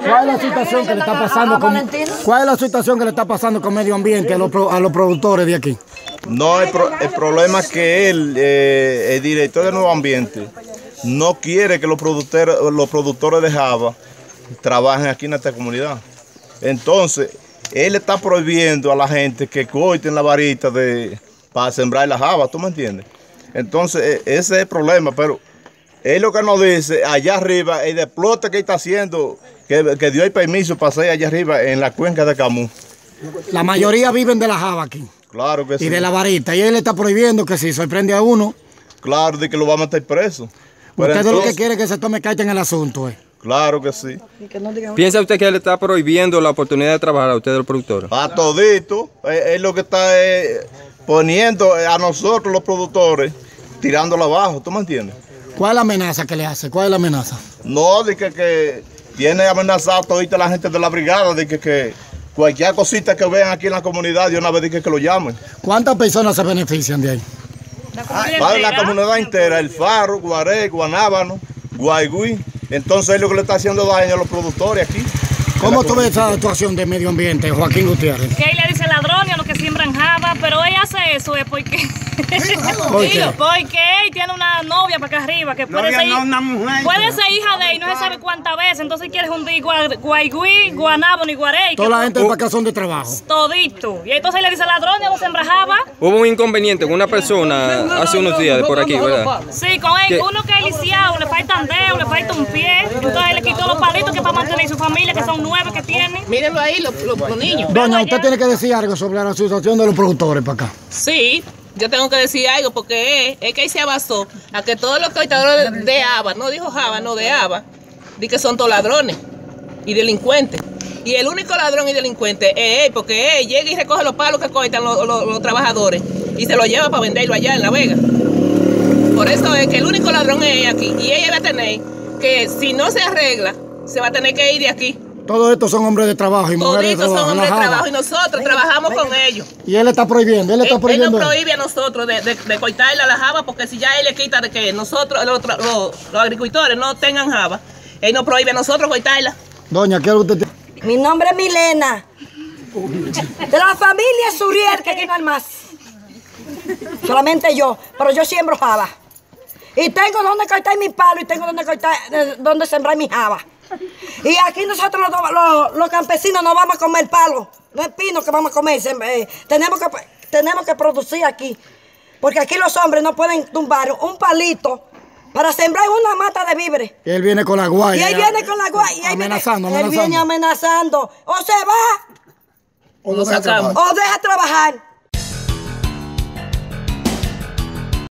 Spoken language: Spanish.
¿Cuál es la situación que le está pasando ¿cuál es la situación que le está pasando con medio ambiente a los productores de aquí? No, el problema es que él, el director de Nuevo Ambiente, no quiere que los productores de java trabajen aquí en esta comunidad. Entonces, él está prohibiendo a la gente que corten la varita para sembrar la java, ¿tú me entiendes? Entonces, ese es el problema, pero él lo que nos dice, allá arriba, el explote que está haciendo, que dio el permiso para hacer allá arriba en la cuenca de Camus. La mayoría viven de la java aquí. Claro que sí. Y de la varita. Y él está prohibiendo que si sorprende a uno. Claro, de que lo va a meter preso. Usted entonces, lo que quiere es que se tome carta en el asunto. Claro que sí. ¿Piensa usted que él está prohibiendo la oportunidad de trabajar a ustedes los productores? A todito. Es lo que está poniendo a nosotros los productores, tirándolo abajo, ¿tú me entiendes? ¿Cuál es la amenaza que le hace? ¿Cuál es la amenaza? No, de que tiene amenazado todita la gente de la brigada, de que cualquier cosita que vean aquí en la comunidad, de una vez de que lo llamen. ¿Cuántas personas se benefician de ahí? La comunidad entera, El Faro, Guaré, Guanábano, Guaigüí. Entonces es lo que le está haciendo daño a los productores aquí. ¿Cómo tú ves esa actuación de medio ambiente, Joaquín Gutiérrez? Que él le dice ladrones a los que siembran java, pero ella hace eso es porque... ¿Por qué? Porque él tiene una novia para acá arriba que puede ser hija de él, no se sabe cuántas veces, entonces quiere hundir Guaigüí, Guanábano y Guarey. Toda la gente para acá son de trabajo. Todito. Y entonces le dice ladrones a los siembra java. Hubo un inconveniente con una persona hace unos días por aquí, ¿verdad? Sí, con él, uno que es lisiado, le faltan dedos, le falta un pie, entonces él le quitó los palitos que para mantener su familia, que son 9 que tiene. Mírenlo ahí, los niños. Doña, usted tiene que decir algo sobre la situación de los productores para acá. Sí, yo tengo que decir algo porque es que él se abasó a que todos los cortadores de haba, no dijo java, no de haba, di que son todos ladrones y delincuentes. Y el único ladrón y delincuente es él, porque él llega y recoge los palos que cortan los trabajadores y se los lleva para venderlo allá en La Vega. Por eso es que el único ladrón es ella aquí. Y ella va a tener que, si no se arregla, se va a tener que ir de aquí. Todos estos son hombres de trabajo y mujeres de trabajo. Todos son hombres de trabajo y nosotros trabajamos con ellos. Y él está prohibiendo, él nos prohíbe a nosotros de cortarle a la java, porque si ya él le quita de que nosotros, los agricultores, no tengan java, él nos prohíbe a nosotros cortarla. Doña, ¿qué usted tiene? Mi nombre es Milena. De la familia Suriel, que aquí no hay más. Solamente yo, pero yo siembro java. Y tengo donde cortar mi palo y tengo donde sembrar mi java. Y aquí nosotros los campesinos no vamos a comer palo, no es pino que vamos a comer, tenemos que producir aquí, porque aquí los hombres no pueden tumbar un palito para sembrar una mata de víveres. Y él viene con la guaya. Y él viene con la guaya. Amenazando. Él viene amenazando. O se va, o lo sacamos. o deja trabajar.